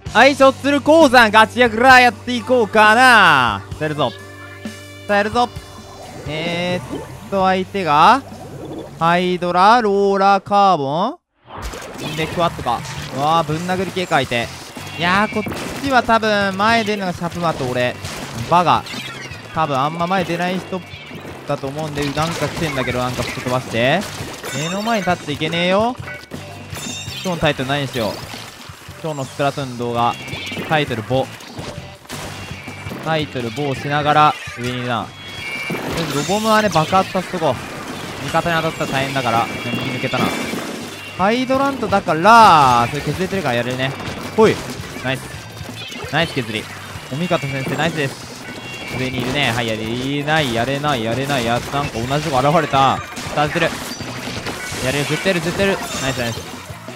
はい、ショッツル鉱山ガチヤグラやっていこうかな。伝えるぞ。伝えるぞ。相手がハイドラ、ローラーカーボンでクワッとか。うわー、ぶん殴り系か相手。いやー、こっちは多分前出るのがシャプマと俺バガ、多分あんま前出ない人だと思うんで、なんか来てんだけど、なんか吹っ飛ばして目の前に立っていけねえよ。今日のタイトル何にしよう。今日のスプラトゥーンの動画タイトルボしながら上にな。ロボムはね、爆発させとこう。味方に当たったら大変だから。右抜けたな。ハイドラントだからそれ削れてるからやれるね。ほい、ナイスナイス削り。お味方先生ナイスです。上にいるね。はい、やれないやれないやれない。なんか同じとこ現れた。伝てる。やれる、絶対やる絶対やる。ナイスナイス。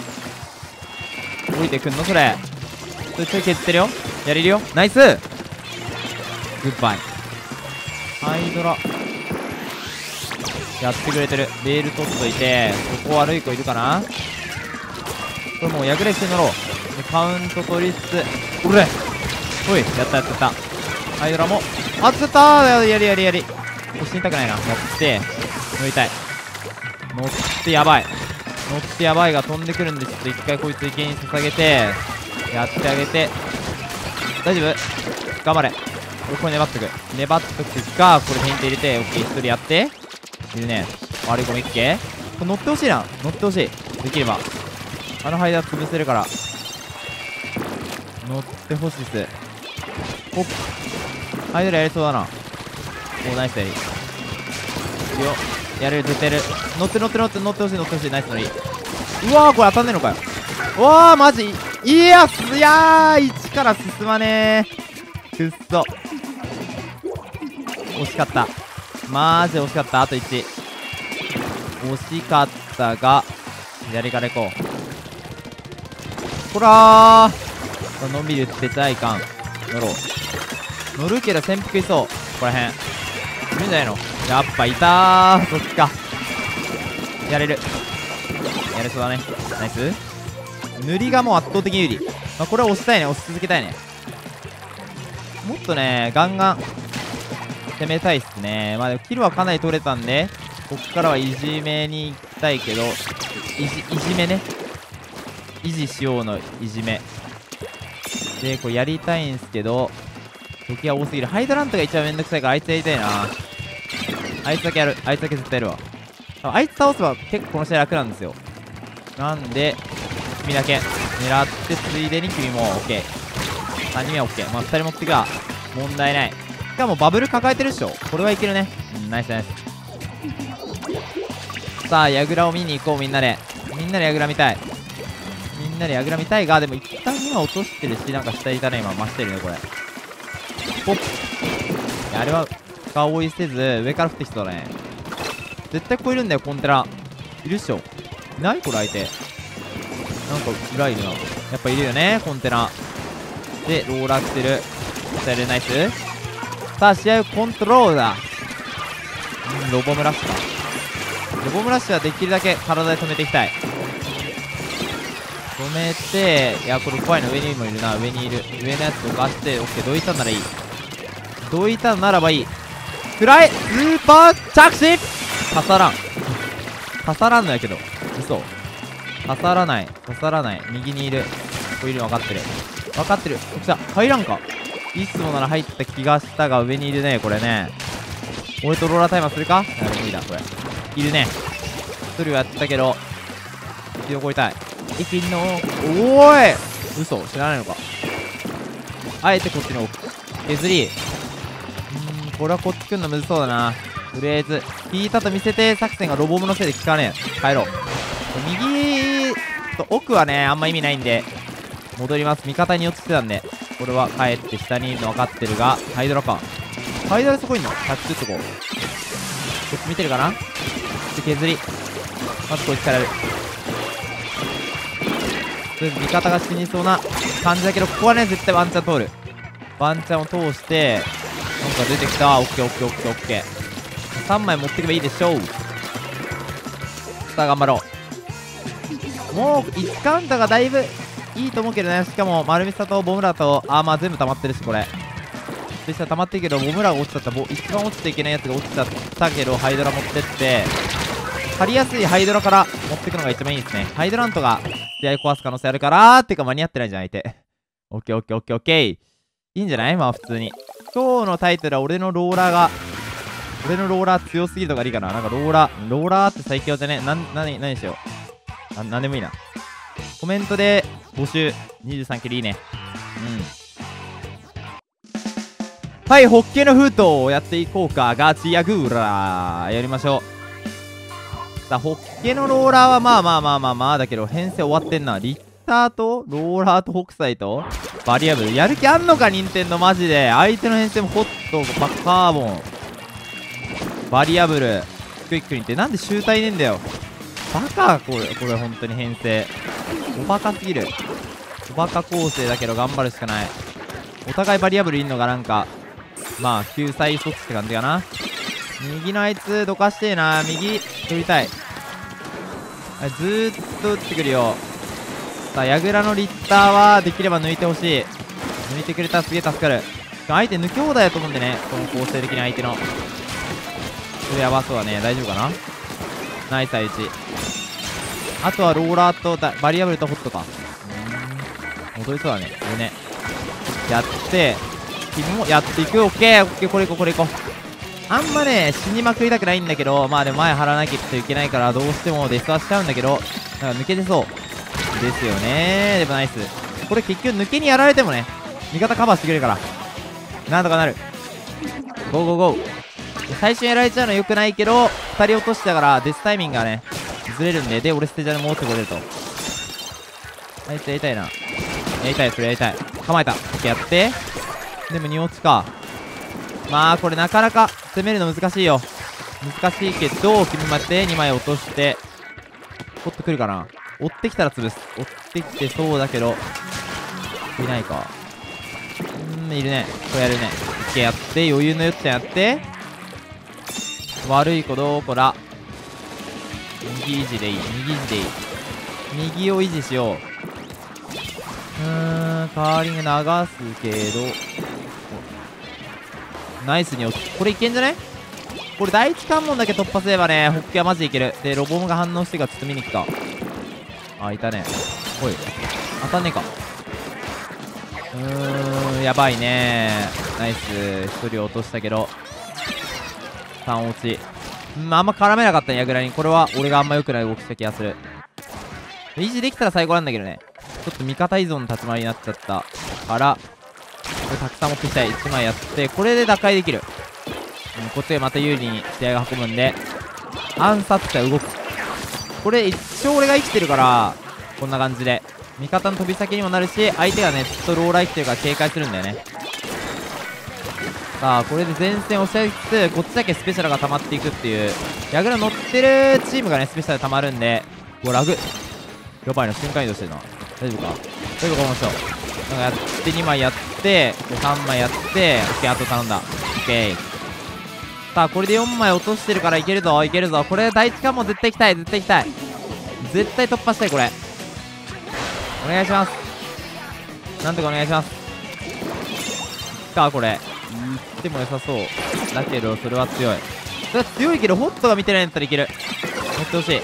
降りてくんのそれ。それちょい削ってるよ。やれるよ。ナイスグッバイ。ハイドラやってくれてる。レール取っといて、ここ悪い子いるかな。これもうヤグレして乗ろう。でカウント取りつつ、おれおい、やったやったやった。ハイドラもあつったー。やり死にたくないな。やって乗りたい。乗ってやばい。乗ってやばいが飛んでくるんで、ちょっと一回こいつ池に捧げてやってあげて。大丈夫、頑張れ。これ粘っとくか。これフェイント入れて、オッケー。一人やっているね。悪い子もいっけ。これ乗ってほしいな。乗ってほしい。できればあのハイダー潰せるから乗ってほしいっす。ほっ、ハイドラやりそうだな。おー、ナイスやり。いくよ。やれる、絶対やる。乗ってほしい。ナイス乗り。うわー、これ当たんねえのかよ。うわー、マジいやー、1から進まねー。くっそ惜しかった。マジで惜しかった。あと1惜しかったが左から行こう。こらー、のんびり打ってちゃいかん。乗ろう。乗るけど潜伏いそう。ここらへんいるんじゃないの。やっぱいたー。そっちか。やれる、やれそうだね。ナイス。塗りがもう圧倒的に有利。これは押したいね。押し続けたいね。もっとねガンガン攻めたいっすね。でもキルはかなり取れたんで、こっからはいじめに行きたいけど、いじめね。維持しようのいじめで、これやりたいんすけど敵が多すぎる。ハイドラントが一番めんどくさいから、あいつやりたいな。あいつだけやる。あいつだけ絶対やるわ。あいつ倒せば結構この試合楽なんですよ。なんで君だけ狙って、ついでに君も OK。 3人目は OK。2人持ってくわ。問題ない。しかもバブル抱えてるっしょ。これはいけるね。ナイスナイス。さあヤグラを見に行こう。みんなでヤグラ見たい。が、でも一旦今落としてるし、なんか下いたね。今増してるねこれ。ポッ。いや、あれは深追いせず上から降ってきそうだね。絶対こいるんだよ。コンテナいるっしょ。いないこれ相手。なんか裏いるな。やっぱいるよねコンテナで。ローラー来てる。さあナイス。さあ試合コントロールだ。ロボムラッシュか。ロボムラッシュはできるだけ体で止めていきたい。止めて、いやこれ怖いの。上にもいるな。上のやつをかして、オッケー。どいたんならいい。どいたならばいい。くらえスーパー着地。刺さらんのやけど。嘘。刺さらない。右にいる。ここいるの分かってる。こっちだ。入らんか。いつもなら入った気がしたが、上にいるねこれね。俺とローラータイマーするか。無理だこれ。いるね。一人はやったけど一応超えたい。駅のおーい、嘘、知らないのか。あえてこっちの削り。これはこっち来んのむずそうだな。とりあえず引いたと見せて作戦がロボムのせいで効かねえ。帰ろう。右と奥はねあんま意味ないんで戻ります。味方に寄ってたんで。これは帰って下にいるの分かってるが、ハイドラか。ハイドラそこいんの。タッチ打っとこう。こっち見てるかな。削り。まずこいつからやる。とりあえず味方が死にそうな感じだけど、ここはね絶対ワンチャン通る。ワンチャンを通して、なんか出てきた。オッケーオッケーオッケーオッケー。3枚持ってけばいいでしょう。さあ頑張ろう。もう1カウントがだいぶいいと思うけどね。しかも丸ミサとボムラとアーマー全部溜まってるし、これでしたら溜まってるけど、ボムラが落ちちゃった。一番落ちていけないやつが落ちちゃったけど、ハイドラ持ってって張りやすいハイドラから持ってくのが一番いいですね。ハイドラントが試合壊す可能性あるからってか間に合ってないじゃん相手。オッケーオッケーオッケーオッケー。いいんじゃない？まあ普通に。今日のタイトルは俺のローラー強すぎるとかいいかな。なんかローラーって最強じゃね。何しよう。なんでもいいな。コメントで募集。23キルいいね。はい、ホッケの封筒をやっていこうか。ガチヤグーラーやりましょう。さあ、ホッケのローラーはまあだけど編成終わってんな。リッターとローラーと北斎とバリアブルやる気あんのか任天堂マジで。相手の編成もホットカーボンバリアブルクイックにってなんで集体ねえんだよ。バカこれ本当に編成おバカすぎる。おバカ構成だけど頑張るしかない。お互いバリアブルいんのがなんかまあ救済措置って感じかな。右のあいつどかしてえな。右取りたい。ずーっと打ってくるよ。さあ矢倉のリッターはできれば抜いてほしい。抜いてくれたらすげえ助かる。相手抜き放題だと思うんでね、この構成的に相手のこれやばそうだね。大丈夫かな。ナイス相打ち。あとはローラーとバリアブルとホットか。戻りそうだね。これねやって君もやっていく。オッケーオッケー。これいこうこれいこう。あんまね死にまくりたくないんだけど、まあでも前張らなきゃいけないからどうしてもデスはしちゃうんだけど、なんか抜けてそうですよね。でもナイス。これ結局抜けにやられてもね味方カバーしてくれるからなんとかなる。ゴーゴーゴー。最初にやられちゃうのは良くないけど2人落としたからデスタイミングがねずれるんで、で俺ステージで戻ってこれると。あいつやりたいな。やりたい。それやりたい。構えた。オッケーやって。でも2落ちか。まあこれなかなか攻めるの難しいよ。難しいけど君待って2枚落として追ってくるかな。追ってきたら潰す。追ってきてそうだけどいないか。いるね。これやるね。オッケーやって余裕のよっちゃんやって。悪い子どこだ。右維持でいい。右維持でいい。右を維持しよう。カーリング流すけどナイスに落ち。これいけんじゃね。これ第一関門だけ突破すればねホッケはマジでいける。でロボムが反応してからちょっと見に来た。あいたね。おい当たんねえか。やばいね。ナイス。1人落としたけど3落ち。あんま絡めなかったね矢倉に。これは俺があんま良くない動きした気がする。維持できたら最高なんだけどね。ちょっと味方依存の立ち回りになっちゃったからこれたくさん持ってきたい。1枚やってこれで打開できる。こっちがまた有利に試合が運ぶんで暗殺者動く。これ一生俺が生きてるからこんな感じで味方の飛び先にもなるし、相手がねずっとローラー生きてるから警戒するんだよね。さあこれで前線押し合いつつこっちだけスペシャルが溜まっていくっていう。矢倉乗ってるチームがねスペシャル溜まるんでラグやばいな。瞬間移動してるな。大丈夫か。大丈夫かこの人。なんかやって2枚やって3枚やってオッケー。あと頼んだ。オッケー。さあこれで4枚落としてるからいけるぞいけるぞ。これ第一関門絶対行きたい。絶対行きたい。絶対突破したい。これお願いします。なんとかお願いします。かこれ言っても良さそうだけどそれは強い。それは強いけどホットが見てないんだったらいける。乗ってほしい。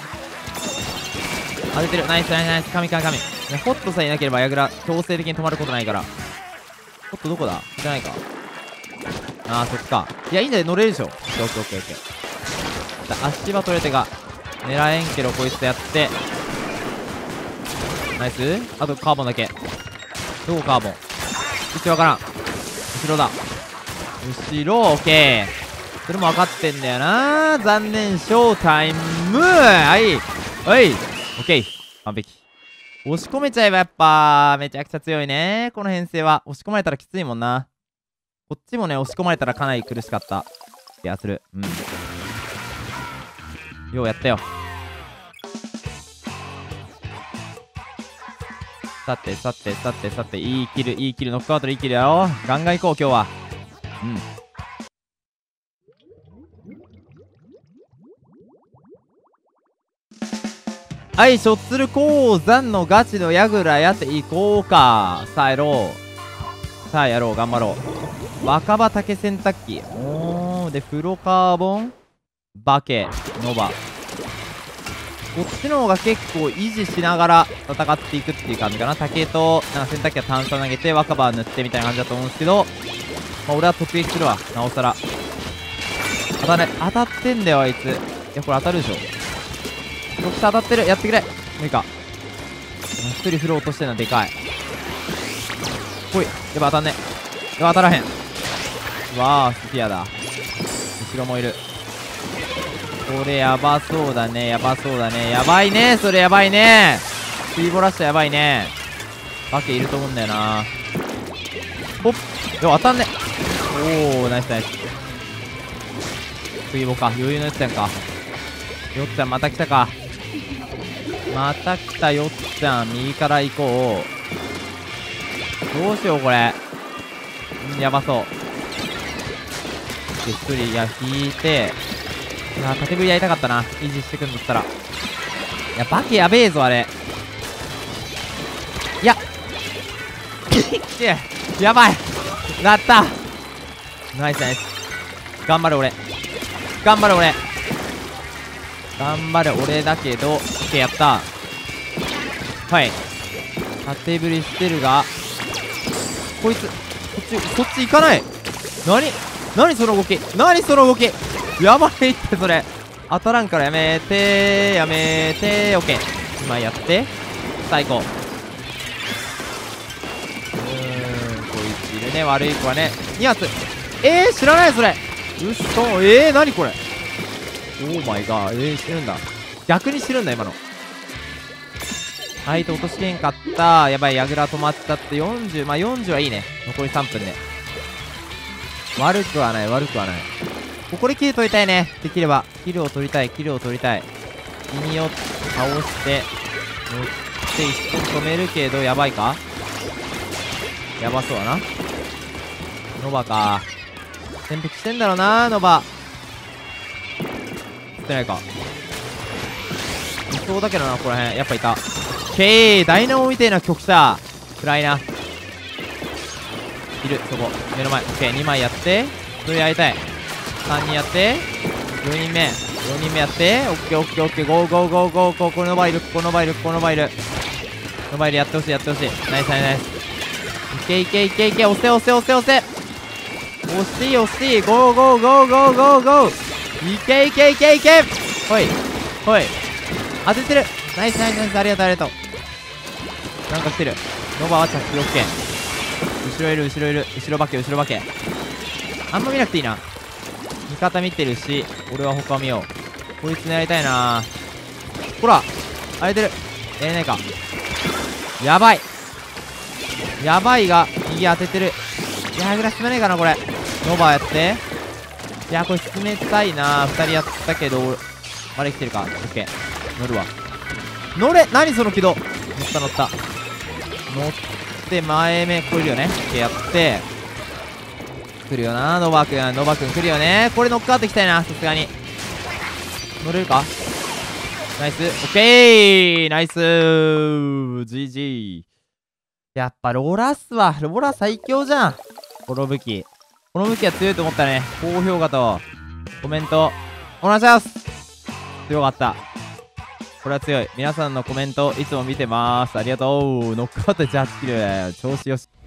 当ててる。ナイスナイスナイス。神。ホットさえいなければ矢倉強制的に止まることないから。ホットどこだじゃないか。ああそっか。いやいいんだよ乗れるでしょ。オッケーオッケーオッケーオッケー。足場取れてが狙えんけどこいつとやってナイス。あとカーボンだけ。どこカーボン。位置わからん。後ろだ。後ろオッケー。それも分かってんだよな。残念。ショータイム。はいはい。オッケー。完璧。押し込めちゃえばやっぱめちゃくちゃ強いね。この編成は押し込まれたらきついもんな。こっちもね押し込まれたらかなり苦しかった気がする。ようやったよ。さていいキルノックアウトでいいキルやろ。ガンガン行こう今日は。 はい、しょっつる鉱山のガチのヤグラやっていこうか。さあやろう。さあやろう、頑張ろう。若葉竹洗濯機。で、フロカーボンバケ、ノバ。こっちの方が結構維持しながら戦っていくっていう感じかな。竹と、なんか洗濯機は炭酸投げて、若葉塗ってみたいな感じだと思うんですけど、まあ、俺は突撃するわ。なおさら。当たってんだよ、あいつ。いや、これ当たるでしょ。直射当たってる。やってくれ。もういいか。一人フロー落としてんのでかい。ほい。やっぱ当たんね。当たらへん。うわー、スフィアだ。後ろもいる。これやばそうだね。やばそうだね。やばいね。それやばいね。吸い漏らしたやばいね。バケいると思うんだよな。ほっ。当たんね。おー、ナイスナイス。次もか。余裕のよっちゃんか。よっちゃんまた来たか。また来たよっちゃん。右から行こう。どうしようこれ。やばそう。で、一人、いや、引いて。縦振りやりたかったな。維持してくんだったら。いや、バケやべえぞ、あれ。いややばいなった。ナイスナイス。頑張れ俺。頑張れ俺。頑張れ俺だけど、オッケーやった。はい。縦振りしてるが、こいつ、こっち行かない。何その動き。何その動き。やばいってそれ。当たらんからやめてやめて。オッケー。今やって。最高。こいついるね。悪い子はね。2発。知らないそれ。うっそ。何これ。オーマイガー。死ぬんだ。逆に死ぬんだ今の。相手落としけんかった。やばい、矢倉止まっちゃって40。まあ40はいいね。残り3分で。悪くはない、悪くはない。ここでキル取りたいね。できれば。キルを取りたい、キルを取りたい。君を倒して、乗って一瞬止めるけど、やばいか。やばそうだな。ノバか。潜伏してんだろうな、ノバ。釣ってないか。いそうだけどな、ここら辺。やっぱいた。ダイナモみてえな局者。暗いな。いる、そこ。目の前。オッケー、2枚やって。それやりたい。3人やって。4人目。4人目やって。オッケー、オッケー、オッケー。ゴーゴーゴーゴーゴー。このバイル、このバイル、このバイル。このバイルやってほしい、やってほしい。ナイスナイスナイス。いけいけいけいけ。押せ押せ押せ押せ。押していい押していい。ゴーゴーゴーゴーゴーゴー。いけいけいけいけ。ほい。ほい。当ててる。ナイスナイスナイス。ありがとうありがとう。なんか来てる。ノバは着地 OK。後ろいる後ろいる。後ろ化け後ろ化け。あんま見なくていいな。味方見てるし、俺は他見よう。こいつ狙いたいな。ほら荒れてる。やれないか。やばいやばいが右当ててる。いやーぐらい進めねえかなこれ。ノバやって。いやーこれ進めたいな。2人やったけどまだ来てるか。オッケー乗るわ。乗れ。何その軌道。乗った乗った。乗って前目来るよね。オッケーやって来るよな。ノバくん来るよね。これノックアウトいきたいな。さすがに乗れるか。ナイス。オッケーナイスー GG。 やっぱローラーっすわ。ローラー最強じゃん。この武器は強いと思ったね。高評価とコメントお願いします。強かった。これは強い。皆さんのコメントいつも見てます。ありがとう。ノックアウト18キル。調子よし。